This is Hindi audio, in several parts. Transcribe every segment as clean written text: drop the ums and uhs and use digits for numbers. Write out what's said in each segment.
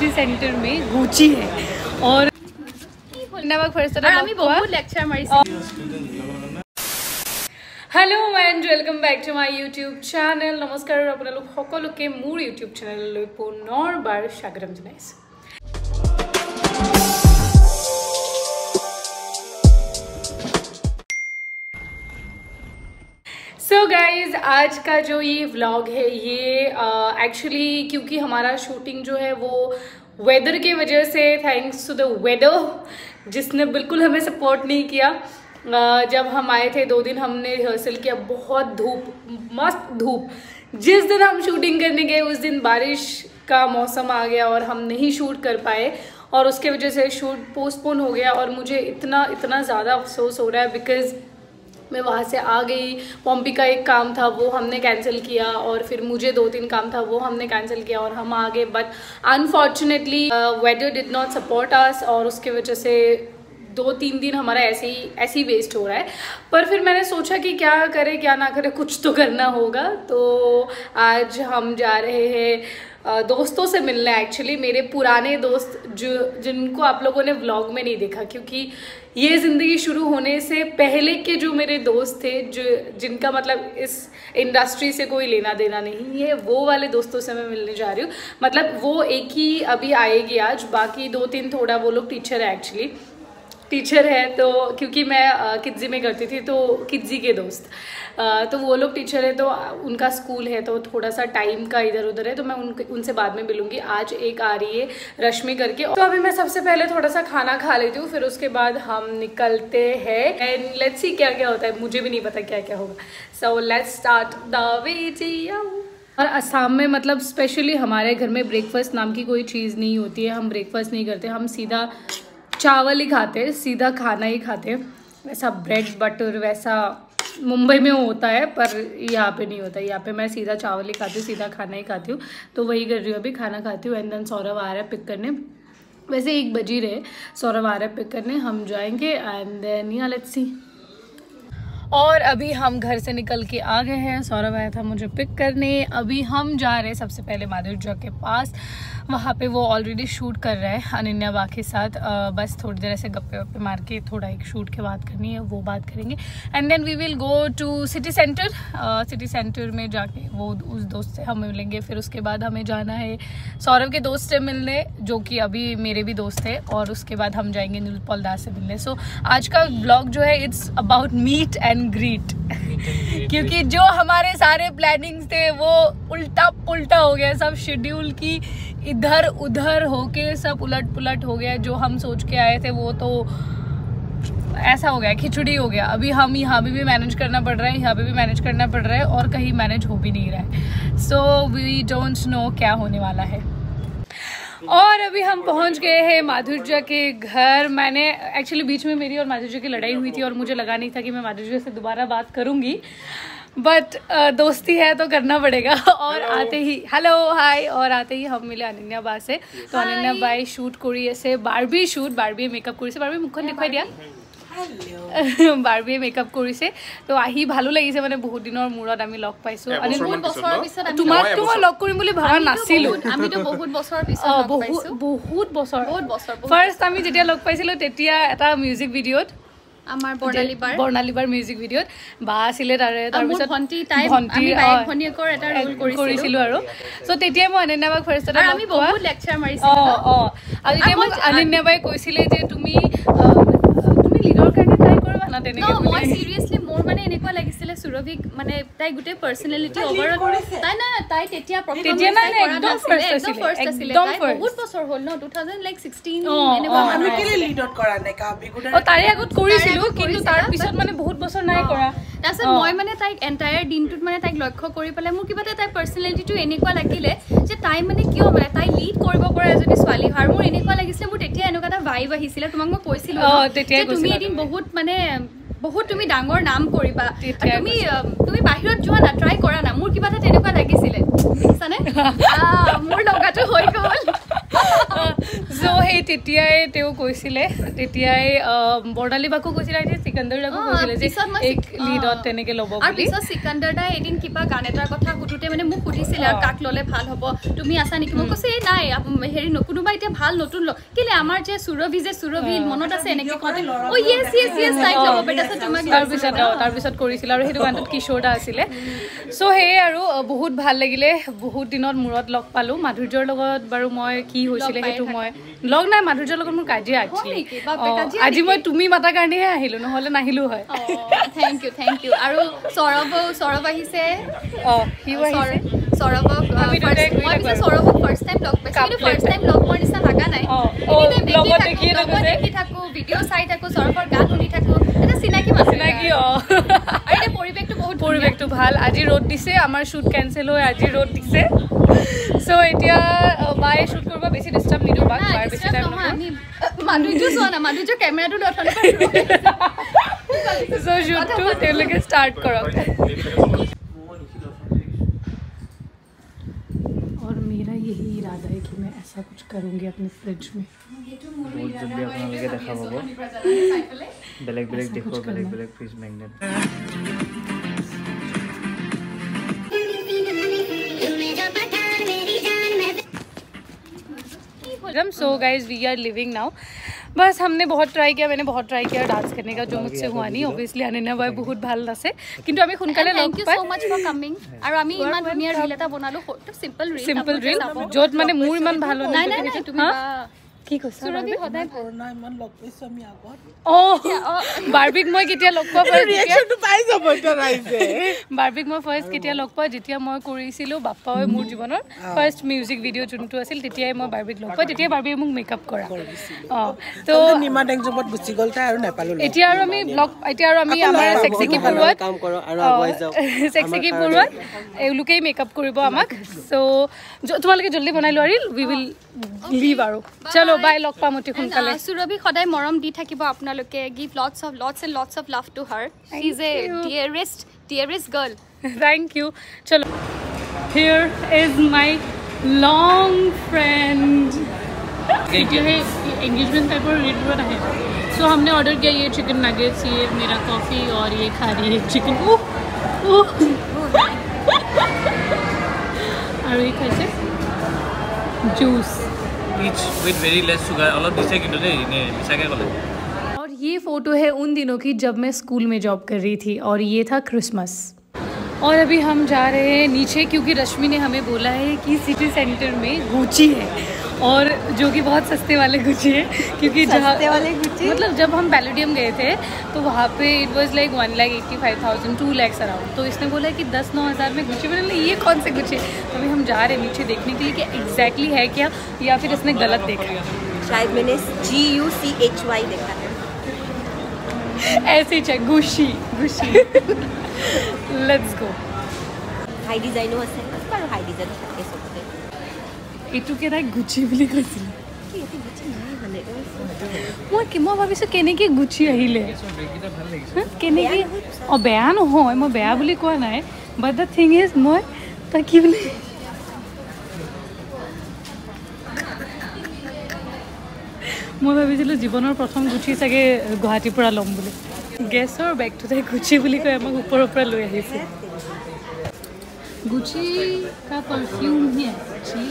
सिटी सेंटर में गुची है और hello and welcome back to my YouTube channel. नमस्कार আপোনালোক সকলোকে মোৰ यूट्यूब चैनलলৈ পুনৰবাৰ স্বাগতম জনাইছোঁ। सो गाइज़ आज का जो ये व्लॉग है ये एक्चुअली क्योंकि हमारा शूटिंग जो है वो वेदर के वजह से, थैंक्स टू द वेदर जिसने बिल्कुल हमें सपोर्ट नहीं किया। जब हम आए थे 2 दिन हमने रिहर्सल किया, बहुत धूप, मस्त धूप। जिस दिन हम शूटिंग करने गए उस दिन बारिश का मौसम आ गया और हम नहीं शूट कर पाए और उसके वजह से शूट पोस्टपोन हो गया। और मुझे इतना ज़्यादा अफसोस हो रहा है बिकॉज़ मैं वहाँ से आ गई। पॉम्पी का एक काम था वो हमने कैंसिल किया और फिर मुझे 2-3 काम था वो हमने कैंसिल किया और हम आ गए। But unfortunately weather did not support us और उसके वजह से 2-3 दिन हमारा ऐसे ही वेस्ट हो रहा है। पर फिर मैंने सोचा कि क्या करे क्या ना करे, कुछ तो करना होगा। तो आज हम जा रहे हैं दोस्तों से मिलने। एक्चुअली मेरे पुराने दोस्त जिनको आप लोगों ने व्लॉग में नहीं देखा, क्योंकि ये ज़िंदगी शुरू होने से पहले के जो मेरे दोस्त थे जिनका मतलब इस इंडस्ट्री से कोई लेना देना नहीं है, वो वाले दोस्तों से मैं मिलने जा रही हूँ। मतलब वो एक ही अभी आएगी आज, बाकी 2-3 थोड़ा वो लोग टीचर है, एक्चुअली टीचर है। तो क्योंकि मैं किड्जी में करती थी तो किड्जी के दोस्त तो वो लोग टीचर है तो उनका स्कूल है तो थोड़ा सा टाइम का इधर उधर है, तो मैं उनसे बाद में मिलूंगी। आज एक आ रही है रश्मि करके। तो अभी मैं सबसे पहले थोड़ा सा खाना खा लेती हूँ, फिर उसके बाद हम निकलते हैं एंड लेट्स सी क्या क्या होता है। मुझे भी नहीं पता क्या क्या होगा। So let's start the video. और असम में मतलब स्पेशली हमारे घर में ब्रेकफास्ट नाम की कोई चीज़ नहीं होती है। हम ब्रेकफास्ट नहीं करते, हम सीधा चावल ही खाते हैं, सीधा खाना ही खाते हैं। वैसा ब्रेड बटर वैसा मुंबई में होता है पर यहाँ पे नहीं होता। यहाँ पे मैं सीधा चावल ही खाती हूँ, सीधा खाना ही खाती हूँ। तो वही कर रही हूँ, अभी खाना खाती हूँ। एंड देन सौरभ आ रहा है पिक करने। वैसे 1 बज ही रहे, सौरभ आ रहा है पिक करने, हम जाएंगे एंड देन या लेट्स सी। और अभी हम घर से निकल के आ गए हैं, सौरभ आया था मुझे पिक करने। अभी हम जा रहे हैं सबसे पहले माधुर्य के पास। वहाँ पे वो ऑलरेडी शूट कर रहा है अनन्या बा के साथ। बस थोड़ी देर ऐसे गप्पे वप्पे मार के थोड़ा एक शूट के बात करनी है, वो बात करेंगे। And then we will go to city centre. City centre में जाके वो उस दोस्त से हम मिलेंगे। फिर उसके बाद हमें जाना है सौरभ के दोस्त से मिलने, जो कि अभी मेरे भी दोस्त है। और उसके बाद हम जाएंगे नीलपल दास से मिलने। सो आज का ब्लॉग जो है it's about meet and greet क्योंकि जो हमारे सारे प्लानिंग्स थे वो उल्टा पुल्टा हो गया। सब शेड्यूल की इधर उधर होके सब उलट पुलट हो गया। जो हम सोच के आए थे वो तो ऐसा हो गया, खिचड़ी हो गया। अभी हम यहाँ पे भी मैनेज करना पड़ रहा है, यहाँ पे भी मैनेज करना पड़ रहा है और कहीं मैनेज हो भी नहीं रहा है। सो वी डोंट नो क्या होने वाला है। और अभी हम पहुंच गए हैं माधुर्य के घर। मैंने एक्चुअली बीच में मेरी और माधुर्य की लड़ाई हुई थी और मुझे लगा नहीं था कि मैं माधुर्य से दोबारा बात करूंगी, बट दोस्ती है तो करना पड़ेगा। और आते ही हेलो हाय, और आते ही हम मिले अनन्या बा से। तो अनन्या बाई शूट करी আছে বাৰ্বি শ্বুট, বাৰ্বিয়ে মেকআপ কৰিছে। বাৰ্বি মুখখন দেখুৱাই দিয়া। বাৰ্বিয়ে মেকআপ কৰিছে। তো আহি ভালো লাগিছে, মানে বহুত দিনৰ মূৰত আমি লগ পাইছো। তোমাকতো মই লগ কৰিম বুলি ভাবা নাছিলো। আমিতো বহুত বছৰৰ পিছত লগ পাইছো, বহুত বছৰ ফাৰ্ষ্ট আমি যেতিয়া লগ পাইছিলো তেতিয়া এটা মিউজিক ভিডিঅ'ত, আমাৰ বৰ্ণালীবাৰ মিউজিক ভিডিঅ'ত বা আছিলে। তাৰপিছত ভণ্টিয়েকৰ এটা ৰোল কৰিছিলো আৰু। চ' তেতিয়াই মই অনন্যা বাক ফাৰ্ষ্ট এটা আমি বহুত লেকচাৰ মাৰিছিলো। আৰু তেতিয়া মোক অনন্যা বাই কৈছিলে যে তুমি লিডৰ কাৰণে ট্ৰাই কৰিবা না তেনেকে। মই সিৰিয়াসলি মোৰ মানে এনেকুৱা লাগিছিলে সুৰভিক, মানে তাই গোটেই পাৰ্সোনালিটি ওভাৰ তাই তেতিয়া প্ৰথম একদম ফাৰ্ষ্ট আছিলে। বহুত বছৰ হ'ল ন, 2016 এনেকুৱা। আমি কেলে লিডত কৰা নাই কাবি গুড। তাৰে আগত কৰিছিলো কিন্তু তাৰ পিছত মানে বহুত বছৰ নাই কৰা। তাৰপিছত মই মানে তাইক এন্টায়াৰ দিনটোত মানে তাইক লক্ষ্য কৰি পেলাই মোৰ কিবা তাইৰ পাৰ্সোনালিটিটো এনেকুৱা লাগিলে যে তাই মানে কিয় মানে তাই লিড কৰিব পৰা এজনী ছোৱালী হয়। মোৰ এনেকুৱা লাগিছিলে, মোৰ তেতিয়া এনেকুৱা এটা ভাইব আহিছিলে। তোমাক মই কৈছিলো যে তুমি এদিন বহুত মানে বহুত তুমি ডাঙৰ নাম কৰিবা, তুমি বাহিৰত যোৱা না, ট্ৰাই কৰা না। মোৰ কিবা এটা তেনেকুৱা লাগিছিলে, দেখিছানে? মোৰ লগাটো হৈ গ'ল। সো সেই তেতিয়াই তেওঁ কৈছিলে, তেতিয়াই বৰ্ণালী বাকো কৈছিলে, সিকান্দাৰ দাকো কৈছিলে যে এক লিডত তেনেকে ল'ব বুলি। আৰু পিছত সিকান্দাৰ দাই এদিন কিবা গান এটাৰ কথা সুধোতে মানে মোক সুধিছিলে আৰু কাক ল'লে ভাল হ'ব, তুমি আছা নেকি? মই কৈছে নাই হেৰি কোনোবা এতিয়া ভাল নতুন লগ কেলে আমাৰ যে সুৰভি মনত আছে এনেকে কয় ও ইয়েস লাইক লব বেটা তোমাক তাৰ পিছত কৰিছিল আৰু সেইটো গানটোত কিশোৰ দা আছিলে সো হে আৰু বহুত ভাল লাগিলে বহুত দিনত মূৰত লগ পালো মাধুৰ্যৰ লগত বাৰু মই কি হৈছিলে সেইটো মই লগ নাই মাধুৰ্যৰ লগত মোৰ কাজিয়া একচুৱেলি আজি মই তুমি মাতা কাৰণেহে আহিলো নহলে নাহিলো হয় থ্যাংক ইউ আৰু সৌৰভ আহিছে হি আহিছে সৌৰভক সৌৰভক ফাৰ্ষ্ট টাইম লগ পাইছো কিন্তু ফাৰ্ষ্ট টাইম লগ পোৱাৰ নিচিনা লগা নাই দেখি থাকো ভিডিঅ' চাই থাকো সৌৰভৰ গান শুনি থাকো এটা চিনাকি আৰু পৰিৱেশটো ভাল আজি ৰ'দ দিছে আমাৰ শ্বুট কেনচেল হৈ আজি ৰ'দ দিছে সো এতিয়া বাই শ্বুট কৰিব বেছি ডিষ্টাৰ্ব নিদিওঁ বাক বাই বেছি টাইম আমি মাধুৰ্য চোৱা না মাধুৰ্য কেমেৰাটো দৰ্শন সো শ্বুটটো তেওঁলোকে ষ্টাৰ্ট কৰক और मेरा यही इरादा है कि मैं ऐसा कुछ करूँगी अपने फ्रिज में बहुत जल्दी अपना लगे देखा बाबू ब्लैक देखो black fridge magnet so guys we are living now बस हमने बहुत ट्राई किया मैंने बहुत ट्राई किया डांस करने का जो मुझसे हुआ नहीं ऑब्वियसली अनन्या बाय बहुत ভাল আছে কিন্তু আমি সোনকালে লগ পাই সো মাচ ফৰ কামিং আৰু আমি ইমান ধুনীয়া ৰীল এটা বনালো সিম্পল ৰীল যত মানে মোৰ ইমান ভাল নাই তুমি কি কৈছা সুৰভি সদায় কৰোনা ইমান লগ পাইছো আমি আগত বাৰ্বিক মই কেতিয়া লগ পাওঁ ৰিঅ্যাকচনটো পাই যাব এটা ৰাইছে বাৰ্বিক মই ফাৰ্ষ্ট কেতিয়া লগ পাওঁ যেতিয়া মই কৰিছিলো বাপ্পাৱে মোৰ জীৱনৰ ফাৰ্ষ্ট মিউজিক ভিডিঅ' যোনটো আছিল তেতিয়াই মই বাৰ্বিক লগ পাওঁ তেতিয়া বাৰ্বিয়ে মোক মেকআপ কৰা তো নিমা ডেংজবত গুচি গ'ল তাই আৰু নেপালো এতিয়া আৰু আমি আমাৰ সেক্সি কি পুৰুৱাত কাম কৰো আৰু আগুৱাই যাও সেক্সি কি পুৰুৱাত এওঁলোকেই মেকআপ কৰিব আমাক সো তোমালোকে জলদি বনাই লোৱা ৰীল উই উইল লিভ আৰু চলো বাই লগ পাম অতি সোনকালে সুৰভি সদায় মৰম দি থাকিব আপোনালোকে give lots and lots of love to her she is a dearest girl thank you chalo here is my long friend ये एंगेजमेंट टाइप और रेट पर है सो हमने ऑर्डर किया ये चिकन नगेट्स ये मेरा कॉफ़ी और ये खा रही है चिकन और ये कैसे juice each with very less sugar all of this किंतु ने मिसा के बोले और ये फ़ोटो है उन दिनों की जब मैं स्कूल में जॉब कर रही थी और ये था क्रिसमस और अभी हम जा रहे हैं नीचे क्योंकि रश्मि ने हमें बोला है कि सिटी सेंटर में गुची है और जो कि बहुत सस्ते वाले गुची है क्योंकि जहाँ मतलब जब हम पैलेडियम गए थे तो वहाँ पे it was like 1,85,000 2 lakhs around तो इसने बोला कि 10-9 हज़ार में गुची मैंने ये कौन से गुची तो अभी हम जा रहे हैं नीचे देखने के लिए कि एग्जैक्टली है क्या या फिर इसने गलत देखा शायद मैंने GUCHY देखा है ऐसे ही गुशी लेट्स गो हाई डिजाइनो আছে আৰু হাই ডিজাইন থাকে সবতে এইটো কেনে গুচি বুলি কৈছিল মই ভাবিছোঁ কেনেকৈ গুচি আহিলে কেনেকৈ বেয়া নহয় মই বেয়া বুলি কোৱা নাই বাট দ্য থিং ইজ মই তাই কি বুলি মই ভাবিছিলোঁ জীৱনৰ প্ৰথম গুচি চাগে গুৱাহাটীৰ পৰা ল'ম বুলি গেছৰ বেগটো তাই গুচি বুলি কৈ আমাক ওপৰৰ পৰা লৈ আহিছে गुची का परफ्यूम ही है जी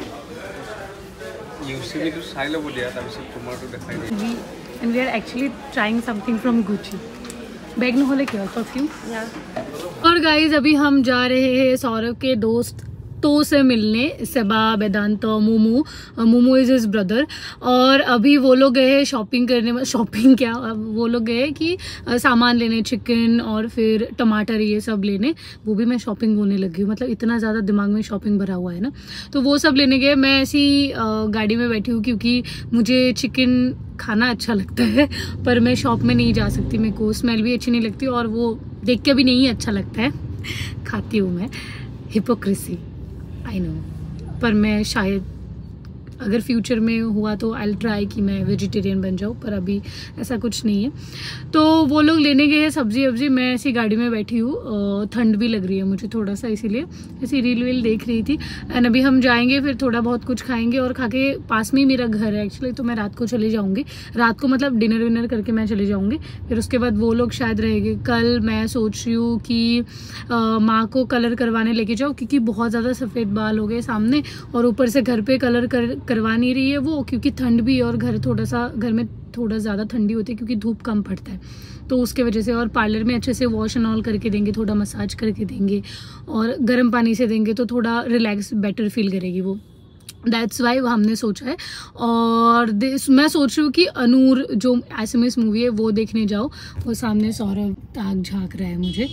यूसीबी तो साइलो बोलिया तब से टमाटो दिखाई दे and we are actually trying something from Gucci bag न होले क्या परफ्यूम और गाइस अभी हम जा रहे हैं सौरभ के दोस्त तो से मिलने सेबा Vedant Momo is his brother और अभी वो लोग गए हैं शॉपिंग करने शॉपिंग क्या वो लोग गए कि सामान लेने चिकन और फिर टमाटर ये सब लेने वो भी मैं शॉपिंग होने लगी हूँ मतलब इतना ज़्यादा दिमाग में शॉपिंग भरा हुआ है ना तो वो सब लेने गए मैं ऐसी गाड़ी में बैठी हूँ क्योंकि मुझे चिकन खाना अच्छा लगता है पर मैं शॉप में नहीं जा सकती मेरे को स्मेल भी अच्छी नहीं लगती और वो देख के भी नहीं अच्छा लगता है खाती हूँ मैं हिपोक्रेसी आई नो पर मैं शायद अगर फ्यूचर में हुआ तो आई विल ट्राई कि मैं वेजिटेरियन बन जाऊँ पर अभी ऐसा कुछ नहीं है तो वो लोग लेने गए हैं सब्जी वब्जी मैं ऐसी गाड़ी में बैठी हूँ ठंड भी लग रही है मुझे थोड़ा सा इसीलिए ऐसी रील वील देख रही थी एंड अभी हम जाएंगे फिर थोड़ा बहुत कुछ खाएंगे और खा के पास में ही मेरा घर है एक्चुअली तो मैं रात को चली जाऊँगी रात को मतलब डिनर विनर करके मैं चली जाऊँगी फिर उसके बाद वो लोग शायद रहेंगे कल मैं सोच रही हूँ कि माँ को कलर करवाने लेके जाऊँ क्योंकि बहुत ज़्यादा सफ़ेद बाल हो गए सामने और ऊपर से घर पे कलर करवा नहीं रही है वो, क्योंकि ठंड भी है और घर में थोड़ा ज़्यादा ठंडी होती है क्योंकि धूप कम पड़ता है, तो उसके वजह से। और पार्लर में अच्छे से वॉश एंड ऑल करके देंगे, थोड़ा मसाज करके देंगे और गर्म पानी से देंगे तो थोड़ा रिलैक्स बेटर फील करेगी वो। दैट्स वाई हमने सोचा है। और मैं सोच रही हूँ कि अनूर जो SMS मूवी है वो देखने जाओ। वो सामने सौरभ ताक झाँक रहा है मुझे।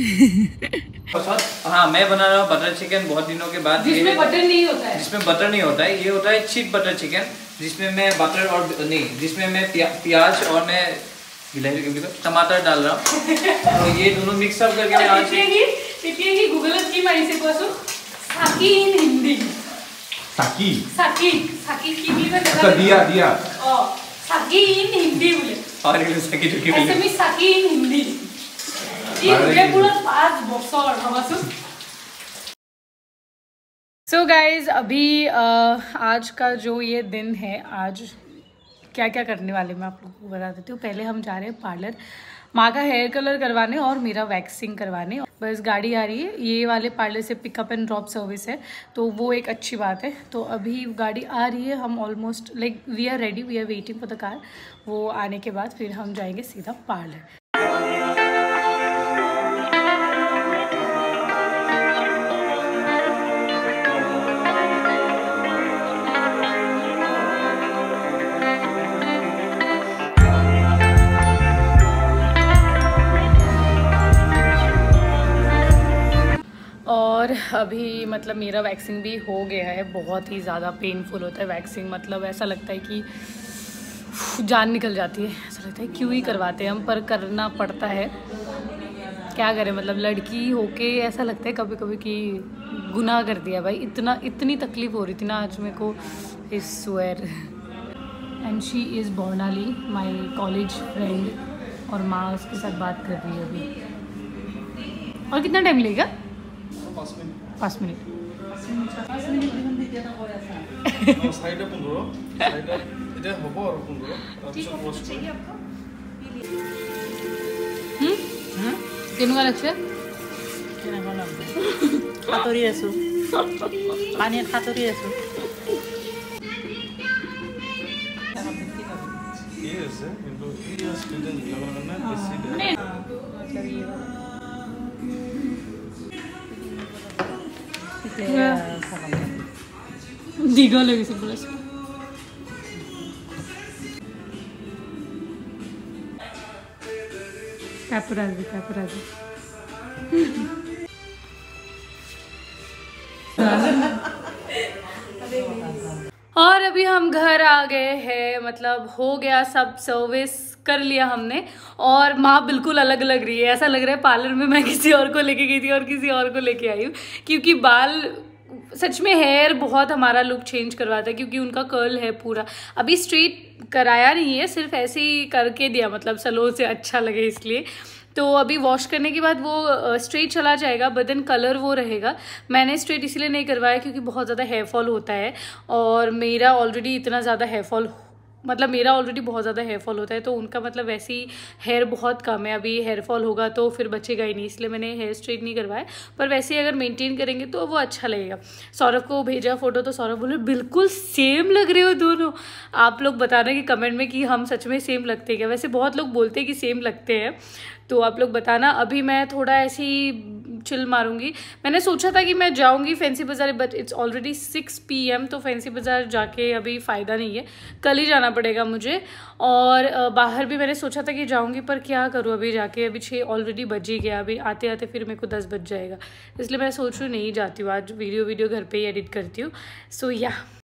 हाँ, मैं बना रहा हूँ बटर चिकन बहुत दिनों के बाद, जिसमें बटर नहीं होता है। जिसमें बटर नहीं होता है, ये होता है चीप बटर चिकन, जिसमें मैं बटर और नहीं, जिसमें मैं प्याज और मैं टमाटर डाल रहा हूँ। तो ये दोनों मिक्सअप करके मैं आज गूगल की मारी से कोसो साकी इन हिंदी साकी साकी साकी की भी तो अच्छा दिया साकी इन हिंदी बोले और ये साकी जो की ऐसे में साकी इन हिंदी ये पूरा 5 बॉक्स और हवासु। सो गाइज अभी आज का जो ये दिन है, आज क्या क्या करने वाले मैं आप लोगों को बता देती हूँ। पहले हम जा रहे हैं पार्लर, माँ का हेयर कलर करवाने और मेरा वैक्सिंग करवाने। बस गाड़ी आ रही है, ये वाले पार्लर से पिकअप एंड ड्रॉप सर्विस है, तो वो एक अच्छी बात है। तो अभी गाड़ी आ रही है, हम almost like we are ready, we are waiting for the car. वो आने के बाद फिर हम जाएंगे सीधा पार्लर। और अभी मतलब मेरा वैक्सिंग भी हो गया है। बहुत ही ज़्यादा पेनफुल होता है वैक्सिंग, मतलब ऐसा लगता है कि जान निकल जाती है। ऐसा लगता है क्यों ही करवाते हैं हम, पर करना पड़ता है, क्या करें। मतलब लड़की होके ऐसा लगता है कभी कभी कि गुनाह कर दिया भाई। इतनी तकलीफ़ हो रही थी ना आज मेरे को, I swear. And she is Bornali my college friend, और माँ उसके साथ बात कर रही है अभी। और कितना टाइम लगेगा? 5 मिनट। কেনেকুৱা লাগছে? সাঁতুৰি আছোঁ, পানীত সাঁতুৰি আছোঁ। দীঘল হৈ গৈছে পুৰা। पैपराजी और अभी हम घर आ गए हैं, मतलब हो गया सब, सर्विस कर लिया हमने। और माँ बिल्कुल अलग लग रही है, ऐसा लग रहा है पार्लर में मैं किसी और को लेके गई थी और किसी और को लेके आई हूँ। क्योंकि बाल सच में हेयर बहुत हमारा लुक चेंज करवाता है, क्योंकि उनका कर्ल है पूरा। अभी स्ट्रेट कराया नहीं है, सिर्फ ऐसे ही करके दिया, मतलब सैलून से अच्छा लगे इसलिए। तो अभी वॉश करने के बाद वो स्ट्रेट चला जाएगा, बट देन कलर वो रहेगा। मैंने स्ट्रेट इसलिए नहीं करवाया क्योंकि बहुत ज़्यादा हेयर फॉल होता है, और मेरा ऑलरेडी इतना ज़्यादा हेयर फॉल, मतलब मेरा ऑलरेडी बहुत ज़्यादा हेयर फॉल होता है, तो उनका मतलब वैसे ही हेयर बहुत कम है। अभी हेयर फॉल होगा तो फिर बचेगा ही नहीं, इसलिए मैंने हेयर स्ट्रेट नहीं करवाया। पर वैसे ही अगर मेंटेन करेंगे तो वो अच्छा लगेगा। सौरभ को भेजा फ़ोटो तो सौरभ बोले बिल्कुल सेम लग रहे हो दोनों। आप लोग बताना कि कमेंट में कि हम सच में सेम लगते हैं क्या। वैसे बहुत लोग बोलते हैं कि सेम लगते हैं, तो आप लोग बताना। अभी मैं थोड़ा ऐसे ही चिल मारूंगी। मैंने सोचा था कि मैं जाऊंगी Fancy Bazaar, but it's already 6 PM, तो फैंसी बाज़ार जाके अभी फ़ायदा नहीं है, कल ही जाना पड़ेगा मुझे। और बाहर भी मैंने सोचा था कि जाऊंगी, पर क्या करूँ अभी जाके, अभी 6 ऑलरेडी बज ही गया। अभी आते आते फिर मेरे को 10 बज जाएगा, इसलिए मैं सोच रही हूँ नहीं जाती हूँ आज, वीडियो घर पे ही एडिट करती हूँ। सो या